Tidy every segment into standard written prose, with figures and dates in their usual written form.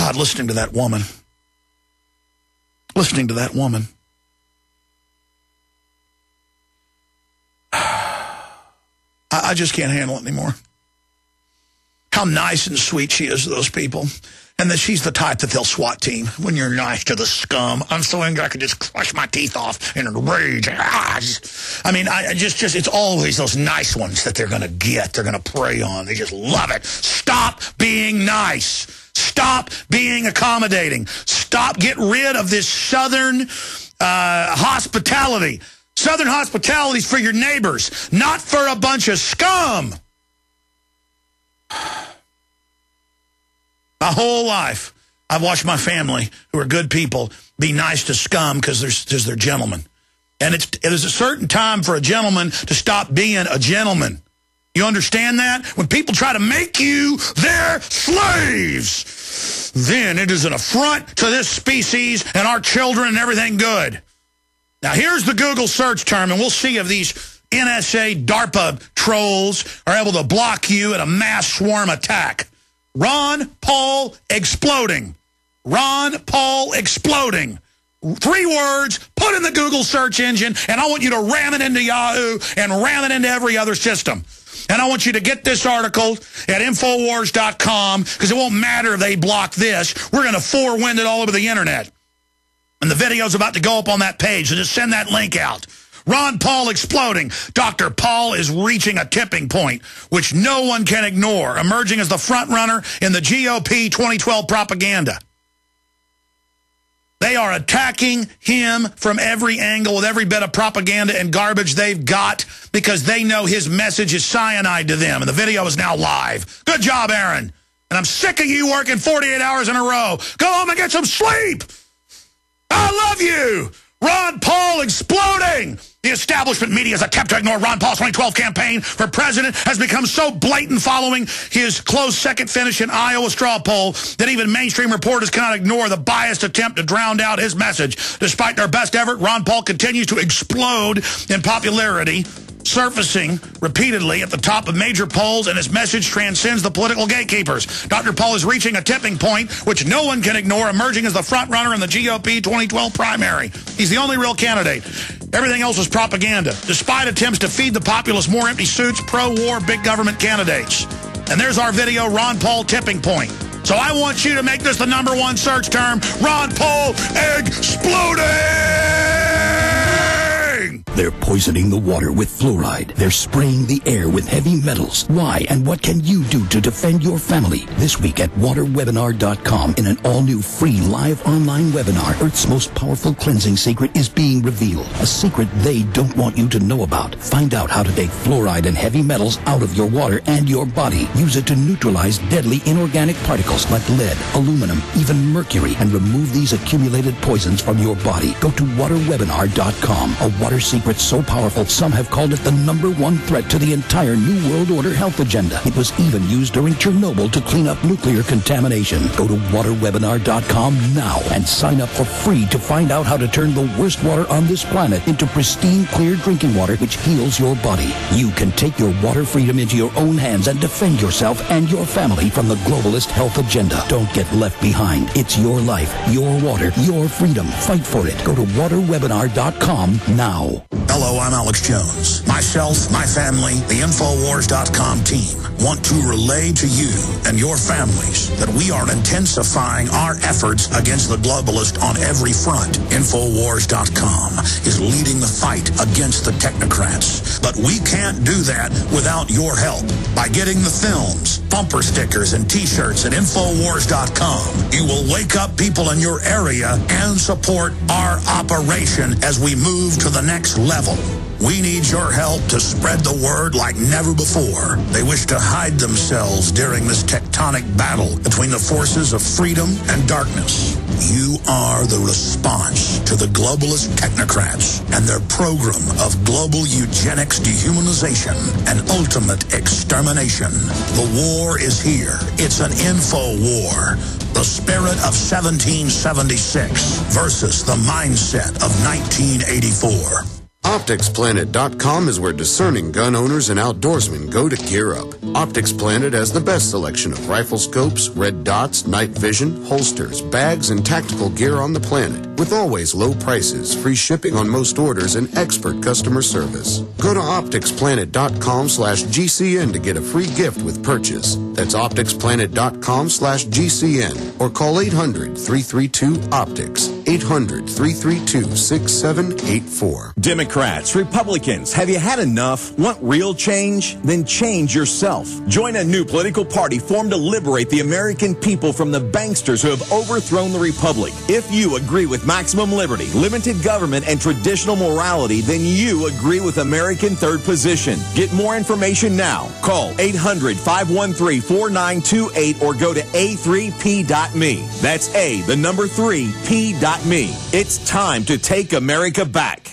God, listening to that woman. Listening to that woman. I just can't handle it anymore. How nice and sweet she is to those people. And that she's the type that they'll SWAT team when you're nice to the scum. I'm so angry I could just crush my teeth off in a rage. I mean, it's always those nice ones that they're going to get. They're going to prey on. They just love it. Stop being nice. Stop being accommodating. Stop. Get rid of this Southern hospitality. Southern hospitality is for your neighbors, not for a bunch of scum. My whole life, I've watched my family, who are good people, be nice to scum because they're gentlemen. And it is a certain time for a gentleman to stop being a gentleman. You understand that? When people try to make you their slaves, then it is an affront to this species and our children and everything good. Now, here's the Google search term, and we'll see if these NSA DARPA trolls are able to block you in a mass swarm attack. Ron Paul exploding. Ron Paul exploding. 3 words, put in the Google search engine, and I want you to ram it into Yahoo and ram it into every other system. And I want you to get this article at Infowars.com, because it won't matter if they block this. We're going to forewind it all over the internet. And the video's about to go up on that page, so just send that link out. Ron Paul exploding. Dr. Paul is reaching a tipping point, which no one can ignore, emerging as the front runner in the GOP 2012 propaganda. They are attacking him from every angle with every bit of propaganda and garbage they've got because they know his message is cyanide to them. And the video is now live. Good job, Aaron. And I'm sick of you working 48 hours in a row. Go home and get some sleep. I love you. Ron Paul exploding. The establishment media's attempt to ignore Ron Paul's 2012 campaign for president has become so blatant following his close second finish in Iowa straw poll that even mainstream reporters cannot ignore the biased attempt to drown out his message. Despite their best effort, Ron Paul continues to explode in popularity, surfacing repeatedly at the top of major polls, and his message transcends the political gatekeepers. Dr. Paul is reaching a tipping point, which no one can ignore, emerging as the front runner in the GOP 2012 primary. He's the only real candidate. Everything else is propaganda, despite attempts to feed the populace more empty suits, pro-war, big government candidates. And there's our video, Ron Paul tipping point. So I want you to make this the #1 search term, Ron Paul exploding! They're poisoning the water with fluoride. They're spraying the air with heavy metals. Why and what can you do to defend your family? This week at waterwebinar.com, in an all-new free live online webinar, Earth's most powerful cleansing secret is being revealed. A secret they don't want you to know about. Find out how to take fluoride and heavy metals out of your water and your body. Use it to neutralize deadly inorganic particles like lead, aluminum, even mercury, and remove these accumulated poisons from your body. Go to waterwebinar.com. A water secret so powerful, some have called it the #1 threat to the entire New World Order health agenda. It was even used during Chernobyl to clean up nuclear contamination. Go to waterwebinar.com now and sign up for free to find out how to turn the worst water on this planet into pristine, clear drinking water which heals your body. You can take your water freedom into your own hands and defend yourself and your family from the globalist health agenda. Don't get left behind. It's your life, your water, your freedom. Fight for it. Go to waterwebinar.com now. Hello, I'm Alex Jones. Myself, my family, the Infowars.com team want to relay to you and your families that we are intensifying our efforts against the globalist on every front. Infowars.com is leading the fight against the technocrats. But we can't do that without your help. By getting the films, bumper stickers, and T-shirts at Infowars.com, you will wake up people in your area and support our operation as we move to the next level. We need your help to spread the word like never before. They wish to hide themselves during this tectonic battle between the forces of freedom and darkness. You are the response to the globalist technocrats and their program of global eugenics, dehumanization, and ultimate extermination. The war is here. It's an info war. The spirit of 1776 versus the mindset of 1984. OpticsPlanet.com is where discerning gun owners and outdoorsmen go to gear up. Optics Planet has the best selection of rifle scopes, red dots, night vision, holsters, bags, and tactical gear on the planet. With always low prices, free shipping on most orders, and expert customer service. Go to OpticsPlanet.com/GCN to get a free gift with purchase. That's OpticsPlanet.com/GCN or call 800-332-OPTICS. 800-332-6784. Democrats, Republicans, have you had enough? Want real change? Then change yourself. Join a new political party formed to liberate the American people from the banksters who have overthrown the republic. If you agree with maximum liberty, limited government, and traditional morality, then you agree with American Third Position. Get more information now. Call 800-513-4928 or go to a3p.me. That's A3p.me. It's time to take America back.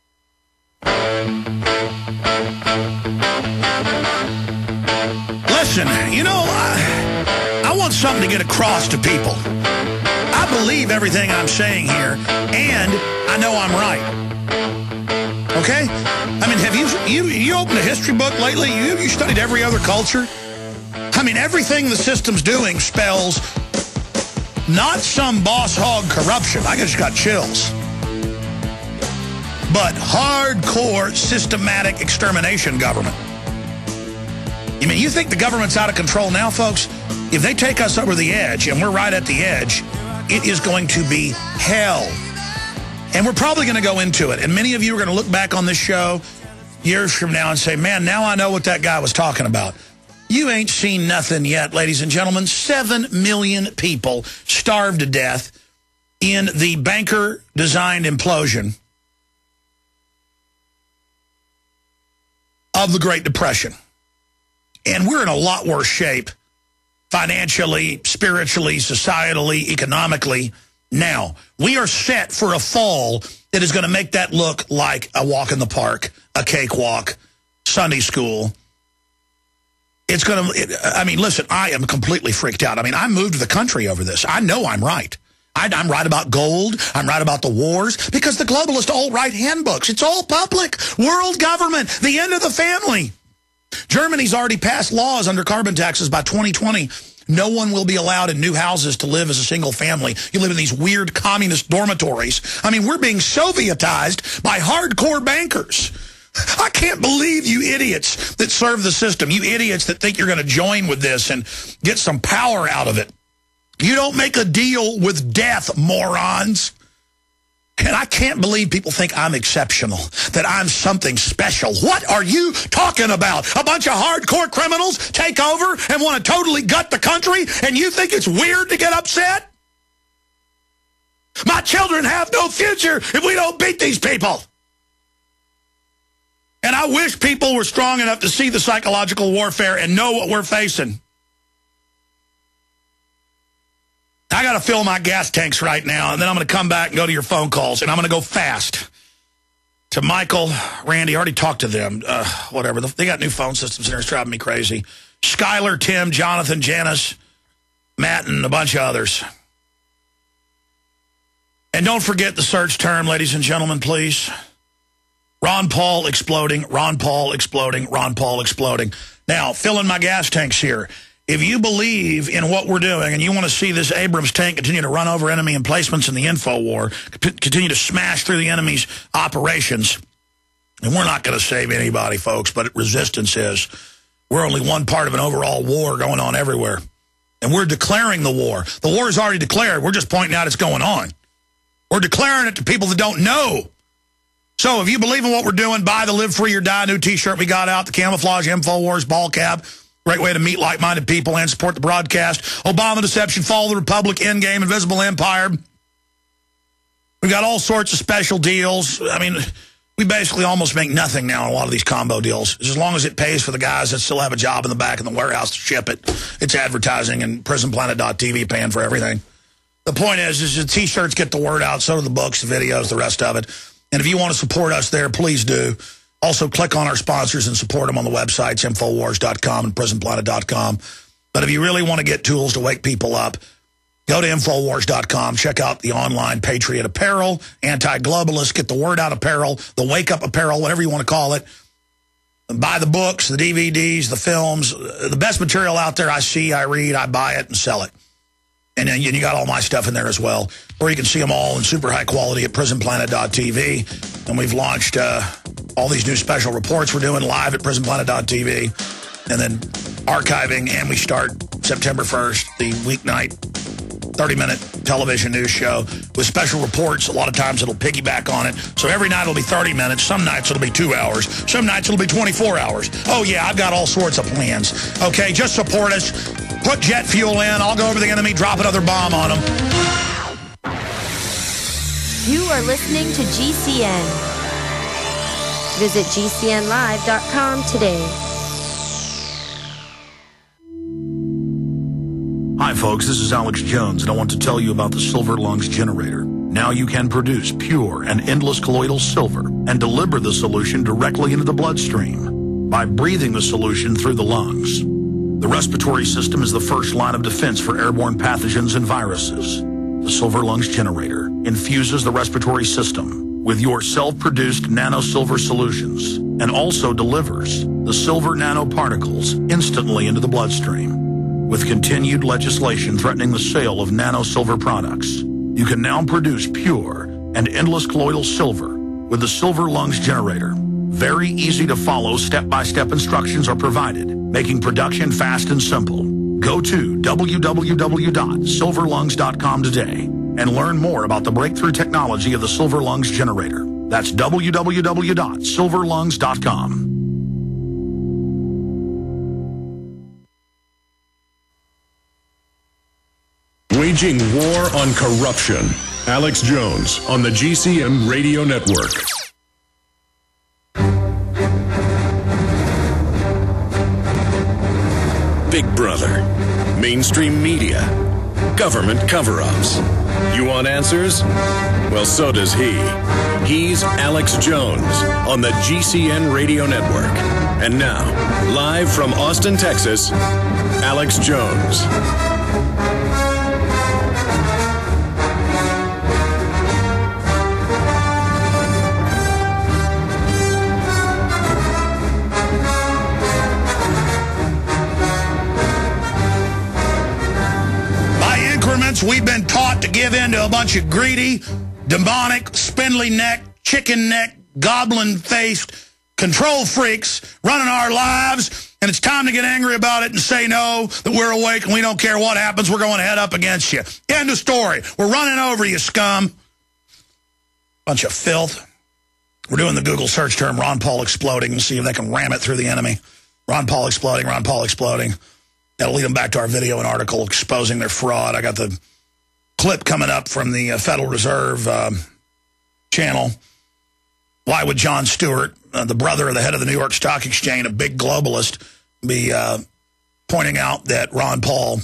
Listen, you know, I want something to get across to people. I believe everything I'm saying here, and I know I'm right. Okay? I mean, have you opened a history book lately? You studied every other culture? I mean, everything the system's doing spells not some boss hog corruption. I just got chills. But hardcore systematic extermination government. You mean, you think the government's out of control now, folks? If they take us over the edge, and we're right at the edge, it is going to be hell. And we're probably going to go into it. And many of you are going to look back on this show years from now and say, man, now I know what that guy was talking about. You ain't seen nothing yet, ladies and gentlemen. 7 million people starved to death in the banker-designed implosion of the Great Depression. And we're in a lot worse shape financially, spiritually, societally, economically now. We are set for a fall that is going to make that look like a walk in the park, a cakewalk, Sunday school. It's going to, I mean, listen, I am completely freaked out. I mean, I moved the country over this. I know I'm right. I'm right about gold. I'm right about the wars because the globalist alt-right handbooks, it's all public. World government, the end of the family. Germany's already passed laws under carbon taxes by 2020. No one will be allowed in new houses to live as a single family. You live in these weird communist dormitories. I mean, we're being Sovietized by hardcore bankers. I can't believe you idiots that serve the system, you idiots that think you're going to join with this and get some power out of it. You don't make a deal with death, morons. And I can't believe people think I'm exceptional, that I'm something special. What are you talking about? A bunch of hardcore criminals take over and want to totally gut the country, and you think it's weird to get upset? My children have no future if we don't beat these people. And I wish people were strong enough to see the psychological warfare and know what we're facing. I got to fill my gas tanks right now, and then I'm going to come back and go to your phone calls, and I'm going to go fast. To Michael, Randy, I already talked to them. Whatever. They got new phone systems in there. It's driving me crazy. Skylar, Tim, Jonathan, Janice, Matt, and a bunch of others. And don't forget the search term, ladies and gentlemen, please. Ron Paul exploding, Ron Paul exploding, Ron Paul exploding. Now, filling my gas tanks here. If you believe in what we're doing and you want to see this Abrams tank continue to run over enemy emplacements in the info war, continue to smash through the enemy's operations, and we're not going to save anybody, folks, but resistance is. We're only one part of an overall war going on everywhere. And we're declaring the war. The war is already declared. We're just pointing out it's going on. We're declaring it to people that don't know. So if you believe in what we're doing, buy the Live Free or Die new T-shirt we got out, the Camouflage InfoWars ball cap. Great way to meet like-minded people and support the broadcast. Obama Deception, Fall of the Republic, Endgame, Invisible Empire. We've got all sorts of special deals. I mean, we basically almost make nothing now in a lot of these combo deals. As long as it pays for the guys that still have a job in the back in the warehouse to ship it. It's advertising, and PrisonPlanet.tv paying for everything. The point is the T-shirts get the word out, so do the books, the videos, the rest of it. And if you want to support us there, please do. Also, click on our sponsors and support them on the websites, Infowars.com and PrisonPlanet.com. But if you really want to get tools to wake people up, Go to Infowars.com. Check out the online Patriot Apparel, Anti-Globalist, Get the Word Out Apparel, the Wake Up Apparel, whatever you want to call it. Buy the books, the DVDs, the films. The best material out there I see, I read, I buy it, and sell it. And then you got all my stuff in there as well, or you can see them all in super high quality at prisonplanet.tv. And we've launched all these new special reports we're doing live at prisonplanet.tv, and then archiving, and we start September 1st, the weeknight 30-minute television news show with special reports. A lot of times it'll piggyback on it. So every night it'll be 30 minutes. Some nights it'll be 2 hours. Some nights it'll be 24 hours. Oh, yeah, I've got all sorts of plans. Okay, just support us. Put jet fuel in. I'll go over the enemy, drop another bomb on them. You are listening to GCN. Visit GCNlive.com today. Hi, folks. This is Alex Jones, and I want to tell you about the Silver Lungs generator. Now you can produce pure and endless colloidal silver and deliver the solution directly into the bloodstream by breathing the solution through the lungs. The respiratory system is the first line of defense for airborne pathogens and viruses. The Silver Lungs generator infuses the respiratory system with your self-produced nano-silver solutions and also delivers the silver nanoparticles instantly into the bloodstream. With continued legislation threatening the sale of nano-silver products, you can now produce pure and endless colloidal silver with the Silver Lungs generator. Very easy to follow, step-by-step instructions are provided, making production fast and simple. Go to www.silverlungs.com today and learn more about the breakthrough technology of the Silver Lungs generator. That's www.silverlungs.com. Waging war on corruption. Alex Jones on the GCN Radio Network. Big Brother, mainstream media, government cover-ups. You want answers? Well, so does he. He's Alex Jones on the GCN Radio Network. And now, live from Austin, Texas, Alex Jones. We've been taught to give in to a bunch of greedy, demonic, spindly neck, chicken neck, goblin-faced control freaks running our lives, and it's time to get angry about it and say no, that we're awake and we don't care what happens, we're going head up against you. End of story. We're running over you, scum. Bunch of filth. We're doing the Google search term Ron Paul exploding and see if they can ram it through the enemy. Ron Paul exploding, Ron Paul exploding. That'll lead them back to our video and article exposing their fraud. I got the clip coming up from the Federal Reserve channel. Why would Jon Stewart, the brother of the head of the New York Stock Exchange, a big globalist, be pointing out that Ron Paul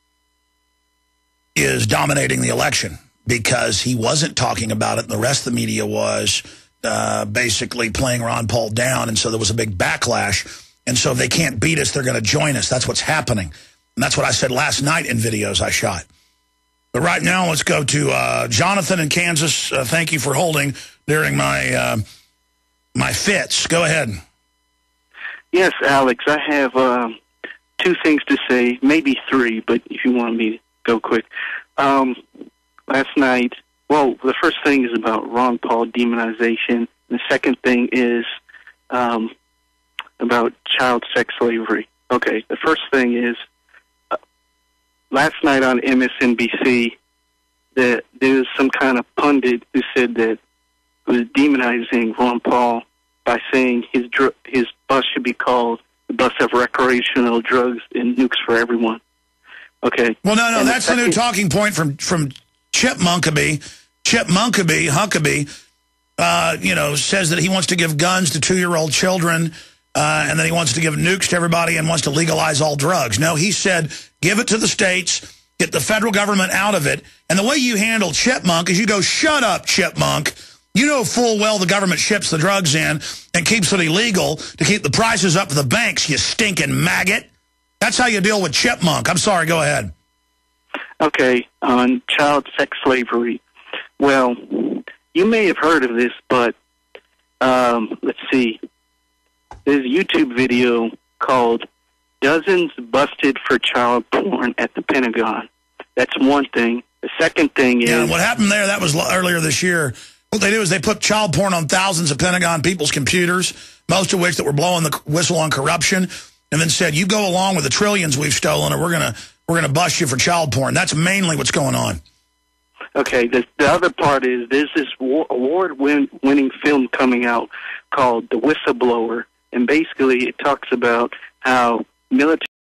is dominating the election? Because he wasn't talking about it, and the rest of the media was basically playing Ron Paul down, and so there was a big backlash. And so if they can't beat us, they're going to join us. That's what's happening. And that's what I said last night in videos I shot. But right now, let's go to Jonathan in Kansas. Thank you for holding during my my fits. Go ahead. Yes, Alex, I have two things to say, maybe three, but if you want me to go quick. Last night, well, the first thing is about Ron Paul demonization. The second thing is about child sex slavery. Okay, the first thing is, last night on MSNBC, that there was some kind of pundit who said that was demonizing Ron Paul by saying his bus should be called the bus of recreational drugs and nukes for everyone. Okay. Well, no, that's the new talking point from Chip Huckabee, says that he wants to give guns to 2-year-old children, and then he wants to give nukes to everybody and wants to legalize all drugs. No, he said, give it to the states, get the federal government out of it. And the way you handle Chipmunk is you go, shut up, Chipmunk. You know full well the government ships the drugs in and keeps it illegal to keep the prices up for the banks, you stinking maggot. That's how you deal with Chipmunk. I'm sorry, go ahead. Okay, on child sex slavery. Well, you may have heard of this, but let's see. There's a YouTube video called Dozens Busted for Child Porn at the Pentagon. That's one thing. The second thing is... Yeah, what happened there, that was earlier this year. What they do is they put child porn on thousands of Pentagon people's computers, most of which that were blowing the whistle on corruption, and then said, you go along with the trillions we've stolen, or we're gonna bust you for child porn. That's mainly what's going on. Okay, the other part is there's this award-winning film coming out called The Whistleblower, and basically it talks about how military